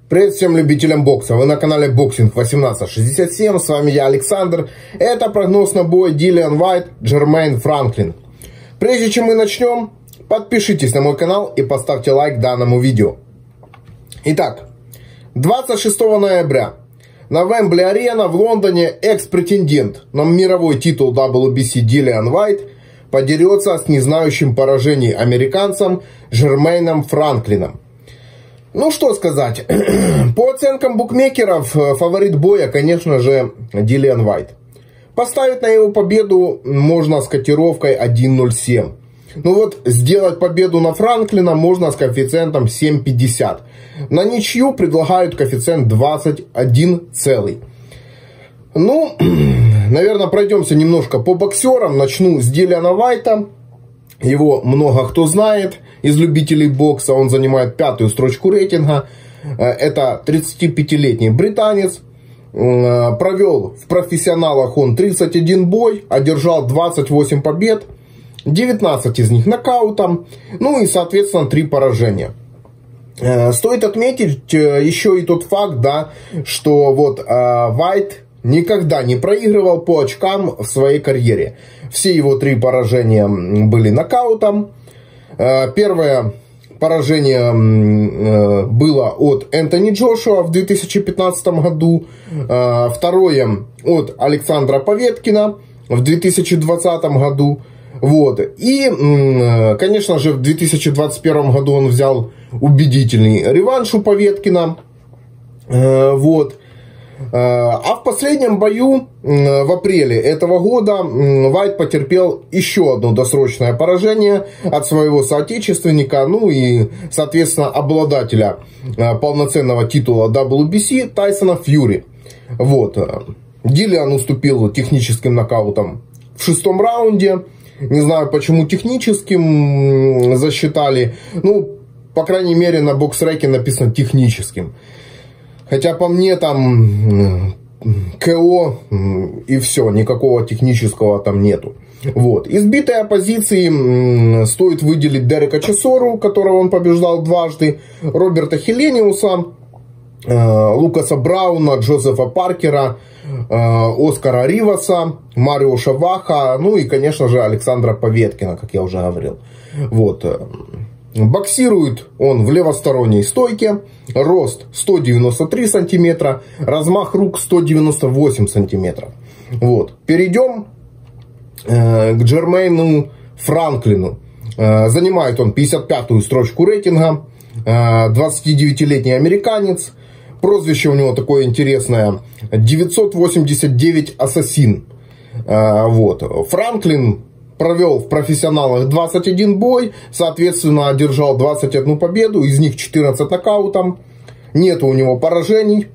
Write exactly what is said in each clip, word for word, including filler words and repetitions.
Привет всем любителям бокса, вы на канале Boxing восемнадцать шестьдесят семь, с вами я, Александр. Это прогноз на бой Диллиан Уайт, Джермейн Франклин. Прежде чем мы начнем, подпишитесь на мой канал и поставьте лайк данному видео. Итак, двадцать шестого ноября на Вембли Арена в Лондоне экс-претендент на мировой титул дабл ю би си Диллиан Уайт подерется с незнающим поражений американцем Джермейном Франклином. Ну что сказать, по оценкам букмекеров, фаворит боя, конечно же, Диллиан Уайт. Поставить на его победу можно с котировкой один ноль семь. Ну вот, сделать победу на Франклина можно с коэффициентом семь пятьдесят. На ничью предлагают коэффициент двадцать один целый. Ну, наверное, пройдемся немножко по боксерам. Начну с Диллиана Уайта. Его много кто знает из любителей бокса. Он занимает пятую строчку рейтинга. Это тридцатипятилетний британец. Провел в профессионалах он тридцать один бой. Одержал двадцать восемь побед. девятнадцать из них нокаутом. Ну и, соответственно, три поражения. Стоит отметить еще и тот факт, да, что вот Уайт никогда не проигрывал по очкам в своей карьере. Все его три поражения были нокаутом. Первое поражение было от Энтони Джошуа в две тысячи пятнадцатом году. Второе от Александра Поветкина в две тысячи двадцатом году. Вот. И, конечно же, в две тысячи двадцать первом году он взял убедительный реванш у Поветкина. Вот. А в последнем бою в апреле этого года Уайт потерпел еще одно досрочное поражение от своего соотечественника, ну и, соответственно, обладателя полноценного титула дабл ю би си Тайсона Фьюри. Вот. Диллиан уступил техническим нокаутом в шестом раунде. Не знаю, почему техническим засчитали. Ну, по крайней мере, на боксреке написано техническим. Хотя по мне там КО и все, никакого технического там нету. Вот. Избитые оппозиции стоит выделить Дерека Чесору, которого он побеждал дважды, Роберта Хелениуса, Лукаса Брауна, Джозефа Паркера, Оскара Риваса, Марио Шаваха, ну и, конечно же, Александра Поветкина, как я уже говорил. Вот. Боксирует он в левосторонней стойке, рост сто девяносто три сантиметра, размах рук сто девяносто восемь сантиметров. Вот. Перейдем э, к Джермейну Франклину. Э, занимает он пятьдесят пятую строчку рейтинга, э, двадцатидевятилетний американец. Прозвище у него такое интересное: девятьсот восемьдесят девять Ассасин. Э, вот. Франклин провел в профессионалах двадцать один бой, соответственно, одержал двадцать одну победу, из них четырнадцать нокаутом. Нет у него поражений.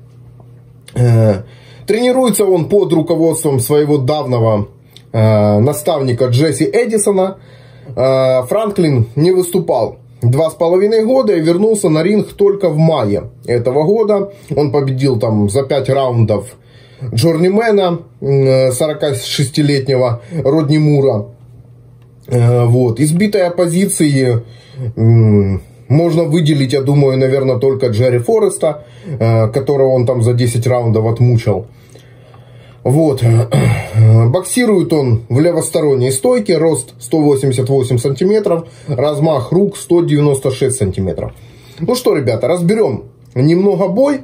Тренируется он под руководством своего давнего наставника Джесси Эдисона. Франклин не выступал два с половиной года и вернулся на ринг только в мае этого года. Он победил там за пять раундов Джорнимена, сорокашестилетнего Родни Мура. Вот. Избитые оппозиции можно выделить, я думаю, наверное, только Джерри Фореста, которого он там за десять раундов отмучил. Вот. Боксирует он в левосторонней стойке, рост сто восемьдесят восемь сантиметров, размах рук сто девяносто шесть сантиметров. Ну что, ребята, разберем немного бой.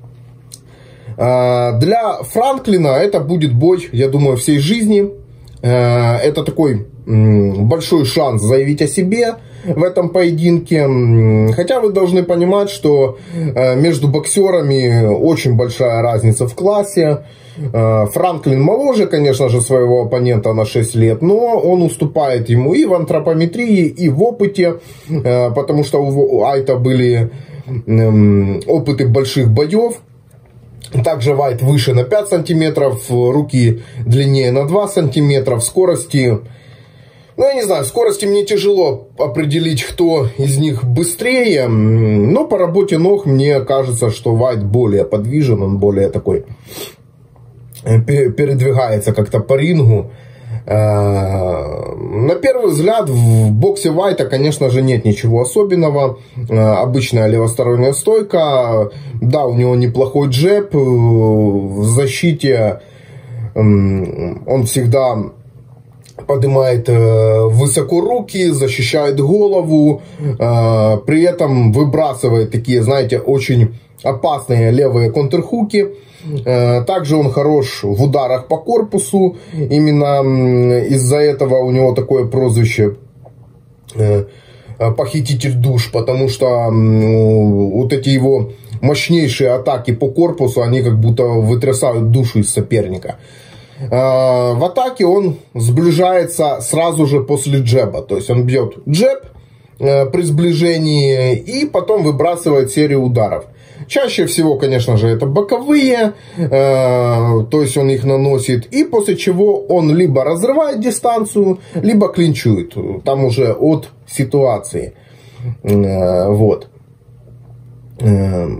Для Франклина это будет бой, я думаю, всей жизни. Это такой большой шанс заявить о себе в этом поединке. Хотя вы должны понимать, что между боксерами очень большая разница в классе. Франклин моложе, конечно же, своего оппонента на шесть лет, но он уступает ему и в антропометрии, и в опыте, потому что у Уайта были опыты больших боев. Также Уайт выше на пять сантиметров, руки длиннее на два сантиметра, скорости. Ну, я не знаю, скорости мне тяжело определить, кто из них быстрее. Но по работе ног мне кажется, что Уайт более подвижен, он более такой передвигается как-то по рингу. На первый взгляд в боксе Вайта, конечно же, нет ничего особенного. Обычная левосторонняя стойка. Да, у него неплохой джеб. В защите он всегда поднимает высоко руки, защищает голову. При этом выбрасывает такие, знаете, очень опасные левые контрхуки. Также он хорош в ударах по корпусу. Именно из-за этого у него такое прозвище похититель душ, потому что вот эти его мощнейшие атаки по корпусу, они как будто вытрясают душу из соперника. В атаке он сближается сразу же после джеба, то есть он бьет джеб при сближении и потом выбрасывает серию ударов. Чаще всего, конечно же, это боковые, э, то есть он их наносит, и после чего он либо разрывает дистанцию, либо клинчует, там уже от ситуации. Э, вот. Э,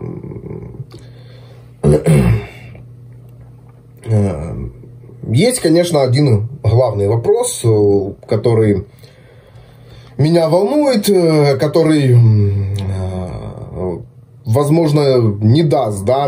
э, есть, конечно, один главный вопрос, который меня волнует, который... Э, возможно, не даст, да,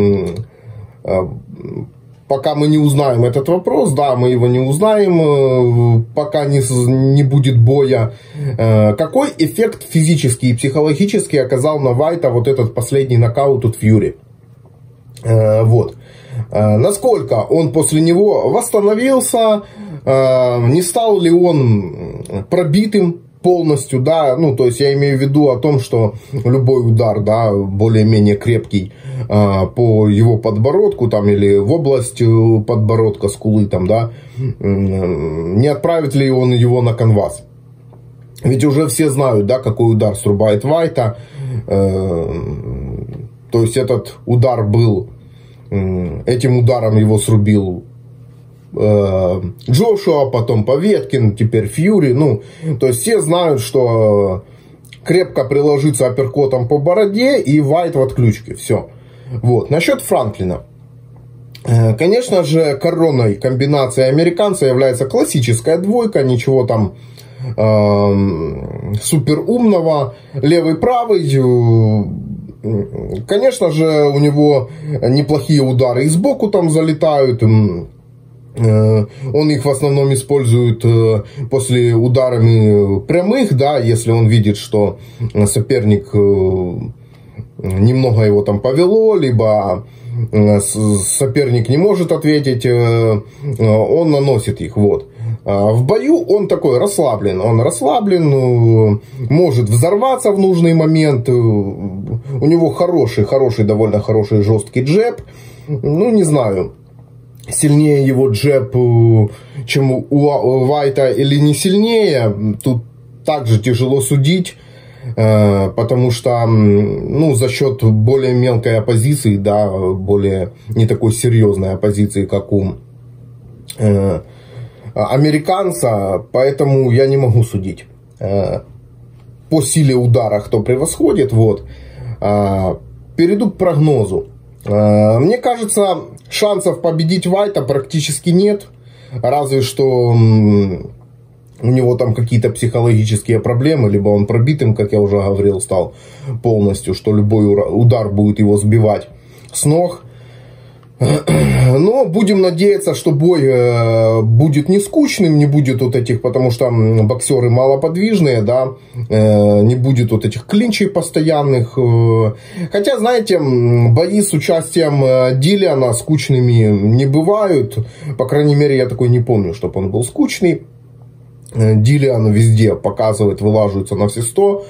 пока мы не узнаем этот вопрос, да, мы его не узнаем, пока не, не будет боя. Какой эффект физический и психологический оказал на Вайта вот этот последний нокаут от Фьюри? Вот. Насколько он после него восстановился, не стал ли он пробитым полностью, да, ну, то есть я имею в виду о том, что любой удар, да, более-менее крепкий э, по его подбородку, там, или в область подбородка, скулы, там, да, э, не отправит ли он его на канвас? Ведь уже все знают, да, какой удар срубает Вайта, э, то есть этот удар был, э, этим ударом его срубил Джошуа, потом Поветкин, теперь Фьюри. Ну, то есть все знают, что крепко приложиться апперкотом по бороде и Вайт в отключке. Все. Вот. Насчет Франклина. Конечно же, коронной комбинацией американца является классическая двойка. Ничего там э, супер умного. Левый-правый. Конечно же, у него неплохие удары и сбоку там залетают. Он их в основном использует после ударами прямых, да, если он видит, что соперник немного его там повело, либо соперник не может ответить, он наносит их, вот. В бою он такой расслаблен, он расслаблен, может взорваться в нужный момент, у него хороший, хороший, довольно хороший жесткий джеб, ну, не знаю, сильнее его джеб, чем у Вайта или не сильнее, тут также тяжело судить, потому что, ну, за счет более мелкой оппозиции, да, более не такой серьезной оппозиции, как у американца, поэтому я не могу судить по силе удара, кто превосходит, вот. Перейду к прогнозу. Мне кажется, шансов победить Вайта практически нет. Разве что у него там какие-то психологические проблемы, либо он пробитым, как я уже говорил, стал полностью, что любой удар будет его сбивать с ног. Но будем надеяться, что бой будет не скучным, не будет вот этих, потому что боксеры малоподвижные, да, не будет вот этих клинчей постоянных. Хотя, знаете, бои с участием Диллиана скучными не бывают. По крайней мере, я такой не помню, чтобы он был скучный. Диллиан везде показывает, вылаживается на все сто.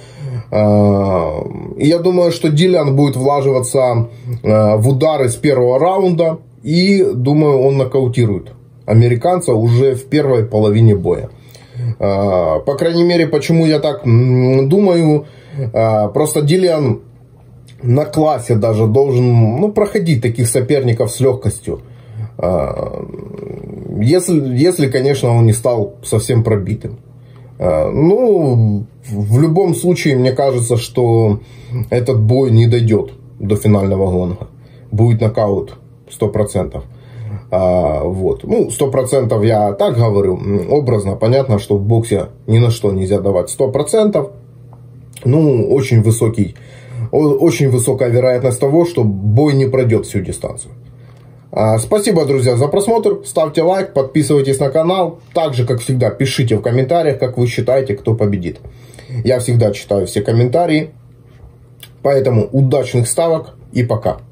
И я думаю, что Диллиан будет влаживаться в удары с первого раунда. И думаю, он нокаутирует американца уже в первой половине боя. По крайней мере, почему я так думаю? Просто Диллиан на классе даже должен, ну, проходить таких соперников с легкостью. Если, если, конечно, он не стал совсем пробитым. Ну, в любом случае, мне кажется, что этот бой не дойдет до финального гонга. Будет нокаут сто процентов. А, вот. Ну, сто процентов я так говорю, образно, понятно, что в боксе ни на что нельзя давать сто процентов. Ну, очень высокий, очень высокая вероятность того, что бой не пройдет всю дистанцию. А, спасибо, друзья, за просмотр. Ставьте лайк, подписывайтесь на канал. Также, как всегда, пишите в комментариях, как вы считаете, кто победит. Я всегда читаю все комментарии. Поэтому удачных ставок и пока.